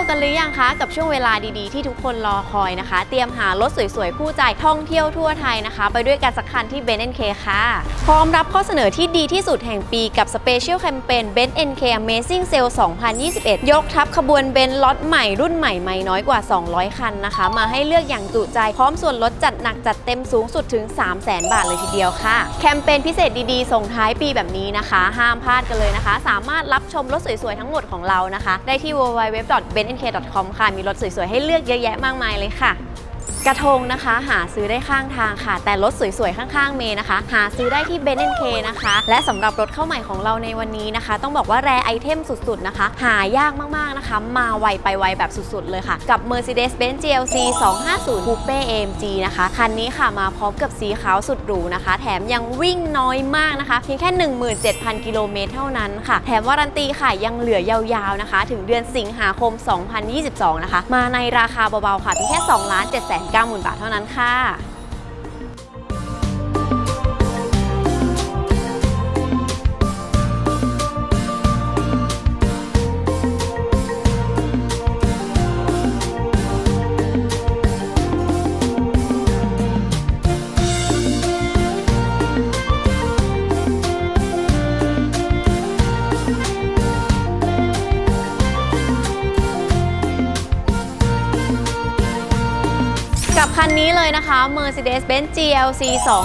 กันหรือยังคะกับช่วงเวลาดีๆที่ทุกคนรอคอยนะคะเตรียมหารถสวยๆคู่ใจท่องเที่ยวทั่วไทยนะคะไปด้วยกันสักคันที่ Benz NK ค่ะพร้อมรับข้อเสนอที่ดีที่สุดแห่งปีกับสเปเชียลแคมเปญ Benz NK Amazing Sale 2021 ยกทัพขบวนเบนซ์ล็อตใหม่รุ่นใหม่ไม่น้อยกว่า200คันนะคะมาให้เลือกอย่างจุใจพร้อมส่วนลดจัดหนักจัดเต็มสูงสุดถึง 300,000 บาทเลยทีเดียวค่ะแคมเปญพิเศษดีๆส่งท้ายปีแบบนี้นะคะห้ามพลาดกันเลยนะคะสามารถรับชมรถสวยๆทั้งหมดของเรานะคะได้ที่ www.benzNK.com ค่ะมีรถสวยๆให้เลือกเยอะแยะมากมายเลยค่ะกระทงนะคะหาซื้อได้ข้างทางค่ะแต่รถสวยๆข้างๆเมย์นะคะหาซื้อได้ที่ Benz NK นะคะและสำหรับรถเข้าใหม่ของเราในวันนี้นะคะต้องบอกว่าแรไอเทมสุดๆนะคะหายากมากๆนะคะมาไวไปไวแบบสุดๆเลยค่ะกับ Mercedes-Benz GLC 250 Coupe AMG นะคะคันนี้ค่ะมาพร้อมกับสีขาวสุดหรูนะคะแถมยังวิ่งน้อยมากนะคะเพียงแค่ 17,000 กิโลเมตรเท่านั้นค่ะแถมวารันตีค่ะยังเหลือยาวๆนะคะถึงเดือนสิงหาคม 2022 นะคะมาในราคาเบาๆค่ะเพียงแค่ 2,790,000 บาทเท่านั้นค่ะกับคันนี้เลยนะคะ Mercedes-Benz GLC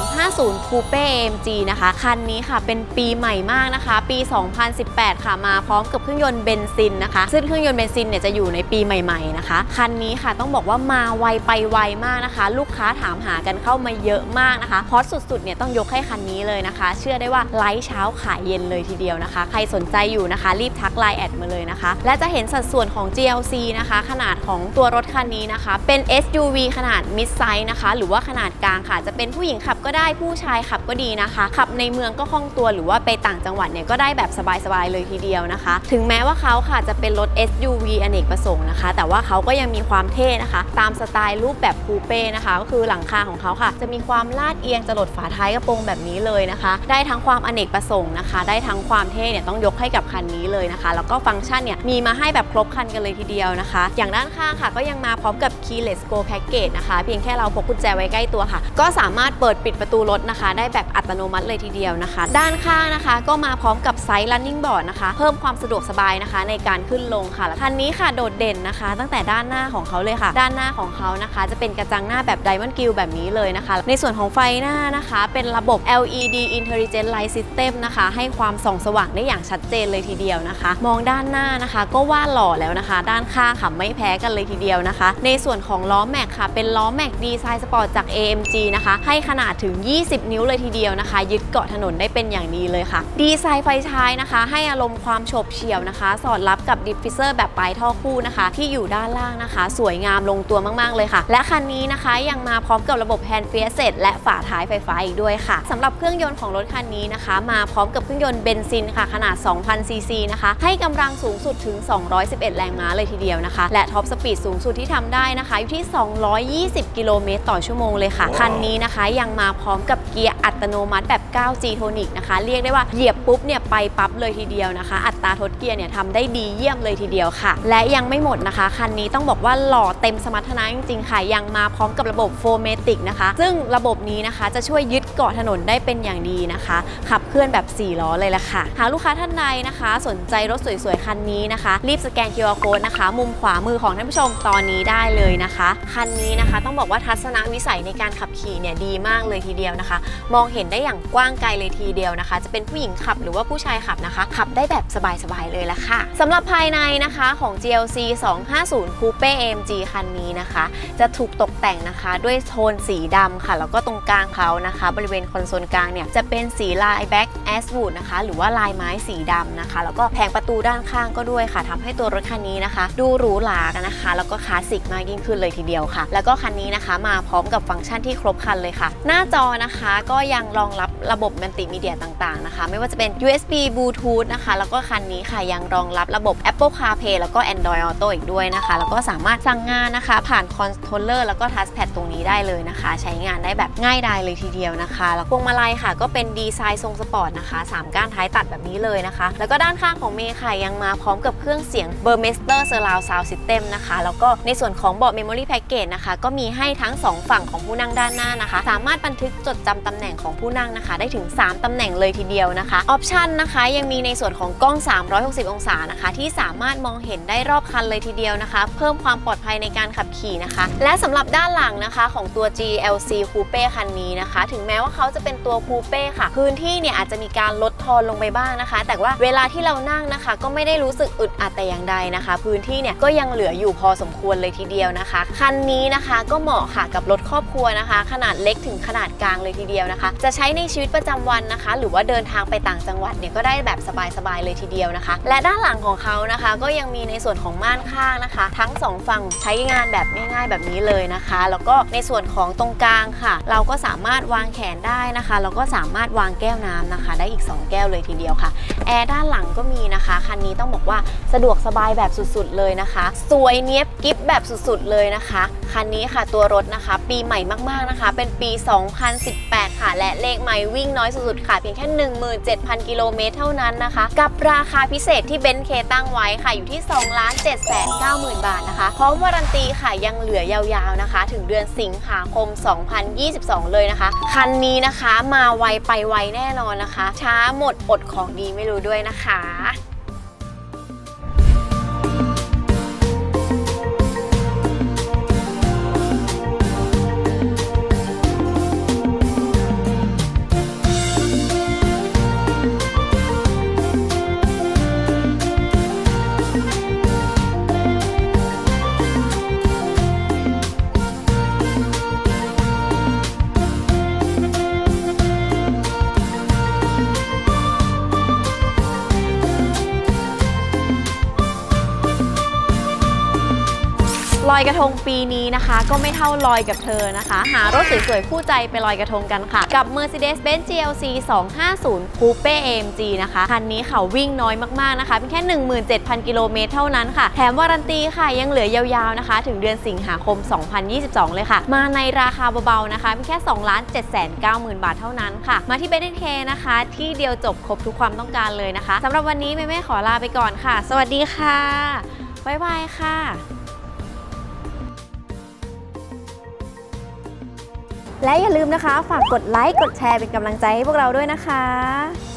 250 Coupe AMG นะคะคันนี้ค่ะเป็นปีใหม่มากนะคะปี 2018 ค่ะมาพร้อมกับเครื่องยนต์เบนซินนะคะซึ่งเครื่องยนต์เบนซินเนี่ยจะอยู่ในปีใหม่ๆนะคะคันนี้ค่ะต้องบอกว่ามาไวไปไวมากนะคะลูกค้าถามหากันเข้ามาเยอะมากนะคะฮอตสุดๆเนี่ยต้องยกให้คันนี้เลยนะคะเชื่อได้ว่าไลฟ์เช้าขายเย็นเลยทีเดียวนะคะใครสนใจอยู่นะคะรีบทัก LINE แอดมาเลยนะคะและจะเห็นสัดส่วนของ GLC นะคะขนาดของตัวรถคันนี้นะคะเป็น SUV ขนาดมิดไซส์นะคะหรือว่าขนาดกลางค่ะจะเป็นผู้หญิงขับก็ได้ผู้ชายขับก็ดีนะคะขับในเมืองก็คล่องตัวหรือว่าไปต่างจังหวัดเนี่ยก็ได้แบบสบายๆเลยทีเดียวนะคะถึงแม้ว่าเขาค่ะจะเป็นรถ SUV อเนกประสงค์นะคะแต่ว่าเขาก็ยังมีความเท่นะคะตามสไตล์รูปแบบคูเป้นะคะก็คือหลังคาของเขาค่ะจะมีความลาดเอียงจรดฝาท้ายกระโปรงแบบนี้เลยนะคะได้ทั้งความอเนกประสงค์นะคะได้ทั้งความเท่เนี่ยต้องยกให้กับคันนี้เลยนะคะแล้วก็ฟังก์ชันเนี่ยมีมาให้แบบครบคันกันเลยทีเดียวนะคะอย่างด้านข้างค่ะก็ยังมาพร้อมกับ Keyless Go Package นะคะเพียงแค่เราพกกุญแจไว้ใกล้ตัวค่ะก็สามารถเปิดปิดประตูรถนะคะได้แบบอัตโนมัติเลยทีเดียวนะคะด้านข้างนะคะก็มาพร้อมกับไซส์ Running Board นะคะเพิ่มความสะดวกสบายนะคะในการขึ้นลงค่ะคันนี้ค่ะโดดเด่นนะคะตั้งแต่ด้านหน้าของเขาเลยค่ะด้านหน้าของเขานะคะจะเป็นกระจังหน้าแบบ Diamond Grille แบบนี้เลยนะคะในส่วนของไฟหน้านะคะเป็นระบบ LED Intelligent Light System นะคะให้ความส่องสว่างได้อย่างชัดเจนเลยทีเดียวนะคะมองด้านหน้านะคะก็ว่าหล่อแล้วนะคะด้านข้างค่ะไม่แพ้กันเลยทีเดียวนะคะในส่วนของล้อแม็กค่ะเป็นล้อแม็กดีไซน์สปอร์ตจาก AMG นะคะให้ขนาดถึง20นิ้วเลยทีเดียวนะคะยึดเกาะถนนได้เป็นอย่างดีเลยค่ะดีไซน์ไฟท้ายนะคะให้อารมณ์ความโฉบเฉี่ยวนะคะสอดรับกับดิฟฟิวเซอร์แบบปลายท่อคู่นะคะที่อยู่ด้านล่างนะคะสวยงามลงตัวมากๆเลยค่ะและคันนี้นะคะยังมาพร้อมกับระบบ Hand Reset และฝาท้ายไฟฟ้าอีกด้วยค่ะสำหรับเครื่องยนต์ของรถคันนี้นะคะมาพร้อมกับเครื่องยนต์เบนซินค่ะขนาด 2,000 ซีซีนะคะให้กำลังสูงสุดถึง211แรงม้าเลยทีเดียวนะคะและท็อปสปีดสูงสุดที่ทำได้นะคะอยู่ที่220กิโลเมตรต่อชั่วโมงเลยค่ะคันนี้นะคะยังมาพร้อมกับเกียร์อัตโนมัติแบบ 9G Tonic นะคะเรียกได้ว่าเหยียบปุ๊บเนี่ยไปปั๊บเลยทีเดียวนะคะอัตราทดเกียร์เนี่ยทำได้ดีเยี่ยมเลยทีเดียวค่ะและยังไม่หมดนะคะคันนี้ต้องบอกว่าหล่อเต็มสมรรถนะจริงๆค่ะยังมาพร้อมกับระบบ 4matic นะคะซึ่งระบบนี้นะคะจะช่วยยึดเกาะถนนได้เป็นอย่างดีนะคะขับเคลื่อนแบบ4ล้อเลยล่ะค่ะหากลูกค้าท่านใดนะคะสนใจรถสวยๆคันนี้นะคะรีบสแกน QR Code นะคะมุมขวามือของท่านผู้ชมตอนนี้ได้เลยนะคะคันนี้นะคะต้องบอกว่าทัศนวิสัยในการขับขี่เนี่ยดีมากเลยทีเดียวนะคะมองเห็นได้อย่างกว้างไกลเลยทีเดียวนะคะจะเป็นผู้หญิงขับหรือว่าผู้ชายขับนะคะขับได้แบบสบายๆเลยละค่ะสำหรับภายในนะคะของ GLC 250 Coupe AMG คันนี้นะคะจะถูกตกแต่งนะคะด้วยโทนสีดำค่ะแล้วก็ตรงกลางเขานะคะบริเวณคอนโซลกลางเนี่ยจะเป็นสีลาย Black Ashwood นะคะหรือว่าลายไม้สีดำนะคะแล้วก็แผงประตูด้านข้างก็ด้วยค่ะทำให้ตัวรถคันนี้นะคะดูหรูหรากันนะคะแล้วก็คลาสสิกมากยิ่งขึ้นเลยทีเดียวค่ะแล้วก็คันนี้นะคะมาพร้อมกับฟังก์ชันที่ครบครันเลยค่ะหน้าจอนะคะก็ยังรองรับระบบมัลติมีเดียต่างๆนะคะไม่ว่าจะเป็น USB Bluetooth นะคะแล้วก็คันนี้ค่ะยังรองรับระบบ Apple CarPlay แล้วก็ Android Auto อีกด้วยนะคะแล้วก็สามารถสั่งงานนะคะผ่านคอนโทรลเลอร์แล้วก็ทัชแพดตรงนี้ได้เลยนะคะใช้งานได้แบบง่ายดายเลยทีเดียวนะคะแล้วพวงมาลัยค่ะก็เป็นดีไซน์ทรงสปอร์ตนะคะ3ก้านท้ายตัดแบบนี้เลยนะคะแล้วก็ด้านข้างของเมย์ค่ะยังมาพร้อมกับเครื่องเสียง Burmester Surround Sound System นะคะแล้วก็ในส่วนของเบาะ Memory Package นะคะก็มีให้ทั้ง2ฝั่งของผู้นั่งด้านหน้านะคะสามารถบันทึกจดจำตำแหน่งของผู้นั่งนะคะได้ถึง3ตำแหน่งเลยทีเดียวนะคะออปชันนะคะยังมีในส่วนของกล้อง360องศานะคะที่สามารถมองเห็นได้รอบคันเลยทีเดียวนะคะเพิ่มความปลอดภัยในการขับขี่นะคะและสำหรับด้านหลังนะคะของตัว GLC Coupe คันนี้นะคะถึงแม้ว่าเขาจะเป็นตัว Coupe ค่ะพื้นที่เนี่ยอาจจะมีการลดทอนลงไปบ้างนะคะแต่ว่าเวลาที่เรานั่งนะคะก็ไม่ได้รู้สึกอึดอัดแต่อย่างใดนะคะพื้นที่เนี่ยก็ยังเหลืออยู่พอสมควรเลยทีเดียวนะคะคันนี้นะคะก็เหมาะค่ะกับรถครอบครัวนะคะขนาดเล็กถึงขนาดกลางเลยทีเดียวนะคะจะใช้ในชีวิตประจำวันนะคะหรือว่าเดินทางไปต่างจังหวัดเนี่ยก็ได้แบบสบายๆเลยทีเดียวนะคะและด้านหลังของเขานะคะก็ยังมีในส่วนของม่านข้างนะคะทั้ง2ฝั่งใช้งานแบบง่ายๆแบบนี้เลยนะคะแล้วก็ในส่วนของตรงกลางค่ะเราก็สามารถวางแขนได้นะคะแล้วก็สามารถวางแก้วน้ำนะคะได้อีก2แก้วเลยทีเดียวค่ะแอร์ด้านหลังก็มีนะคะคันนี้ต้องบอกว่าสะดวกสบายแบบสุดๆเลยนะคะสวยเนี๊ยบกิ๊บแบบสุดๆเลยนะคะคันนี้ค่ะตัวรถนะคะปีใหม่มากๆนะคะเป็นปี 2018 ค่ะและเลขไมล์วิ่งน้อยสุดๆค่ะเพียงแค่ 17,000 กิโลเมตรเท่านั้นนะคะกับราคาพิเศษที่เบนซ์เคตั้งไว้ค่ะอยู่ที่ 2,790,000 บาทนะคะพร้อมวารันตีค่ะยังเหลือยาวๆนะคะถึงเดือนสิงหาคม 2022 เลยนะคะคันนี้นะคะมาไวไปไวแน่นอนนะคะช้าหมดอดของดีไม่รู้ด้วยนะคะลอยกระทงปีนี้นะคะก็ไม่เท่าลอยกับเธอนะคะหารถสวยๆคู่ใจไปลอยกระทงกันค่ะกับ Mercedes-Benz GLC 250 Coupe AMG นะคะคันนี้ค่ะวิ่งน้อยมากๆนะคะเพียงแค่ 17,000 กิโลเมตรเท่านั้นค่ะแถมวารันตีค่ะยังเหลือยาวๆนะคะถึงเดือนสิงหาคม 2022 เลยค่ะมาในราคาเบาๆนะคะเพียงแค่ 2,790,000 บาทเท่านั้นค่ะมาที่ BenK นะคะที่เดียวจบครบทุกความต้องการเลยนะคะสำหรับวันนี้แม่ๆขอลาไปก่อนค่ะสวัสดีค่ะบ๊ายบายค่ะและอย่าลืมนะคะฝากกดไลค์กดแชร์เป็นกำลังใจให้พวกเราด้วยนะคะ